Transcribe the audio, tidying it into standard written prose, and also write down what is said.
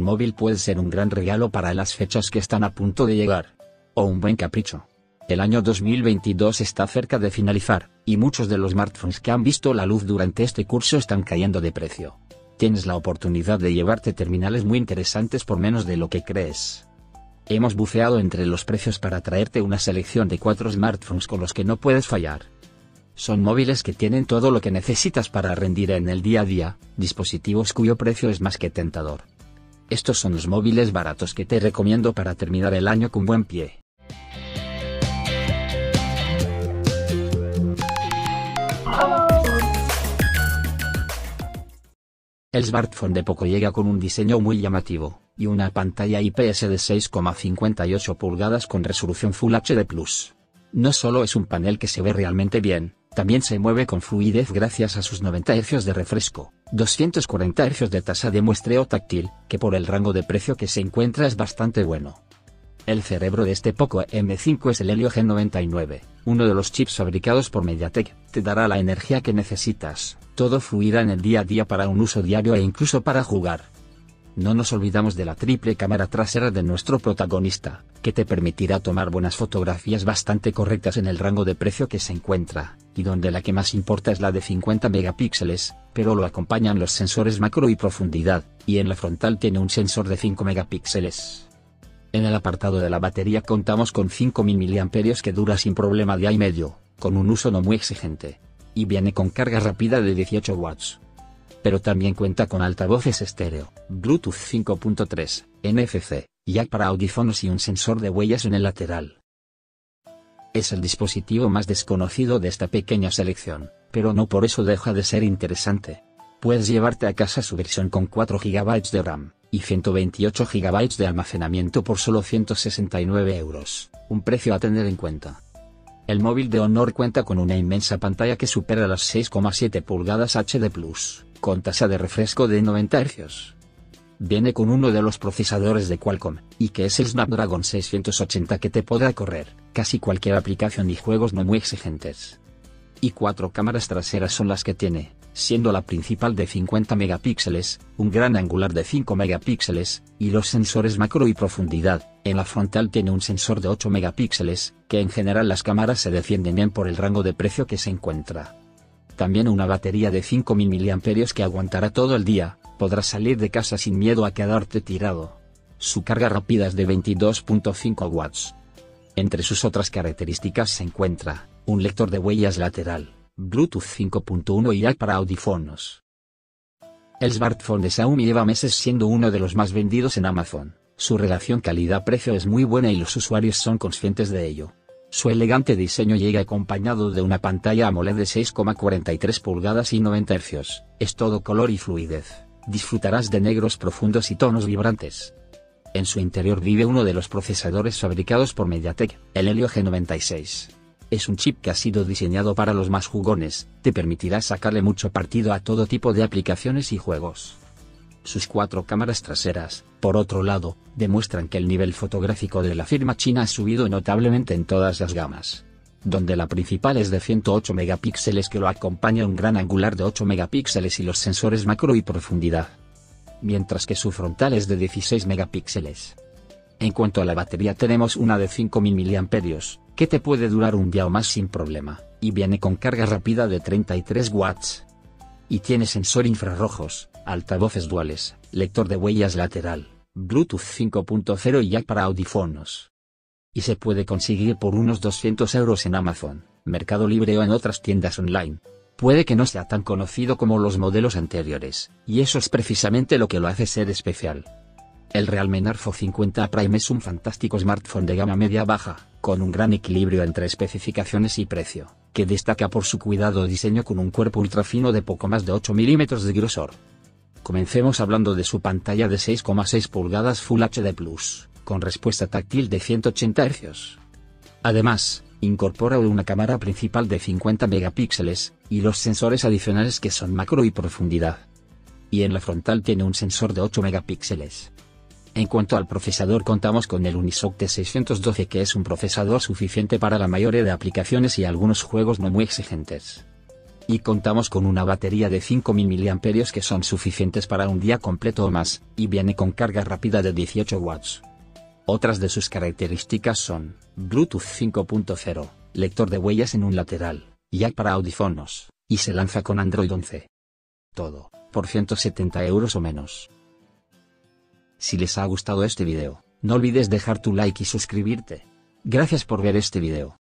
móvil puede ser un gran regalo para las fechas que están a punto de llegar. O un buen capricho. El año 2022 está cerca de finalizar, y muchos de los smartphones que han visto la luz durante este curso están cayendo de precio. Tienes la oportunidad de llevarte terminales muy interesantes por menos de lo que crees. Hemos buceado entre los precios para traerte una selección de 4 smartphones con los que no puedes fallar. Son móviles que tienen todo lo que necesitas para rendir en el día a día, dispositivos cuyo precio es más que tentador. Estos son los móviles baratos que te recomiendo para terminar el año con buen pie. El smartphone de Poco llega con un diseño muy llamativo, y una pantalla IPS de 6,58 pulgadas con resolución Full HD+. No solo es un panel que se ve realmente bien, también se mueve con fluidez gracias a sus 90 Hz de refresco, 240 Hz de tasa de muestreo táctil, que por el rango de precio que se encuentra es bastante bueno. El cerebro de este Poco M5 es el Helio G99, uno de los chips fabricados por MediaTek, te dará la energía que necesitas, todo fluirá en el día a día para un uso diario e incluso para jugar. No nos olvidamos de la triple cámara trasera de nuestro protagonista, que te permitirá tomar buenas fotografías bastante correctas en el rango de precio que se encuentra, y donde la que más importa es la de 50 megapíxeles, pero lo acompañan los sensores macro y profundidad, y en la frontal tiene un sensor de 5 megapíxeles. En el apartado de la batería contamos con 5000 mAh que dura sin problema día y medio, con un uso no muy exigente. Y viene con carga rápida de 18 watts. Pero también cuenta con altavoces estéreo, Bluetooth 5.3, NFC, jack para audífonos y un sensor de huellas en el lateral. Es el dispositivo más desconocido de esta pequeña selección, pero no por eso deja de ser interesante. Puedes llevarte a casa su versión con 4 GB de RAM, y 128 GB de almacenamiento por solo 169 €, un precio a tener en cuenta. El móvil de Honor cuenta con una inmensa pantalla que supera las 6,7 pulgadas HD+, con tasa de refresco de 90 Hz. Viene con uno de los procesadores de Qualcomm, y que es el Snapdragon 680 que te podrá correr casi cualquier aplicación y juegos no muy exigentes. Y 4 cámaras traseras son las que tiene, siendo la principal de 50 megapíxeles, un gran angular de 5 megapíxeles, y los sensores macro y profundidad. En la frontal tiene un sensor de 8 megapíxeles, que en general las cámaras se defienden bien por el rango de precio que se encuentra. También una batería de 5000 mAh que aguantará todo el día, podrás salir de casa sin miedo a quedarte tirado. Su carga rápida es de 22.5 watts. Entre sus otras características se encuentra un lector de huellas lateral, Bluetooth 5.1 y jack para audífonos. El smartphone de Xiaomi lleva meses siendo uno de los más vendidos en Amazon. Su relación calidad-precio es muy buena y los usuarios son conscientes de ello. Su elegante diseño llega acompañado de una pantalla AMOLED de 6,43 pulgadas y 90 Hz. Es todo color y fluidez. Disfrutarás de negros profundos y tonos vibrantes. En su interior vive uno de los procesadores fabricados por MediaTek, el Helio G96. Es un chip que ha sido diseñado para los más jugones, te permitirá sacarle mucho partido a todo tipo de aplicaciones y juegos. Sus 4 cámaras traseras, por otro lado, demuestran que el nivel fotográfico de la firma china ha subido notablemente en todas las gamas. Donde la principal es de 108 megapíxeles que lo acompaña un gran angular de 8 megapíxeles y los sensores macro y profundidad. Mientras que su frontal es de 16 megapíxeles. En cuanto a la batería tenemos una de 5000 mAh, que te puede durar un día o más sin problema, y viene con carga rápida de 33 watts. Y tiene sensor infrarrojos, altavoces duales, lector de huellas lateral, Bluetooth 5.0 y jack para audífonos. Y se puede conseguir por unos 200 € en Amazon, Mercado Libre o en otras tiendas online. Puede que no sea tan conocido como los modelos anteriores, y eso es precisamente lo que lo hace ser especial. El Realme Narzo 50 Prime es un fantástico smartphone de gama media-baja, con un gran equilibrio entre especificaciones y precio, que destaca por su cuidado diseño con un cuerpo ultra fino de poco más de 8 milímetros de grosor. Comencemos hablando de su pantalla de 6,6 pulgadas Full HD+, con respuesta táctil de 180 Hz. Además, incorpora una cámara principal de 50 megapíxeles, y los sensores adicionales que son macro y profundidad. Y en la frontal tiene un sensor de 8 megapíxeles. En cuanto al procesador contamos con el Unisoc T612 que es un procesador suficiente para la mayoría de aplicaciones y algunos juegos no muy exigentes. Y contamos con una batería de 5000 mAh que son suficientes para un día completo o más, y viene con carga rápida de 18 watts. Otras de sus características son, Bluetooth 5.0, lector de huellas en un lateral, jack para audífonos, y se lanza con Android 11. Todo, por 170 € o menos. Si les ha gustado este video, no olvides dejar tu like y suscribirte. Gracias por ver este video.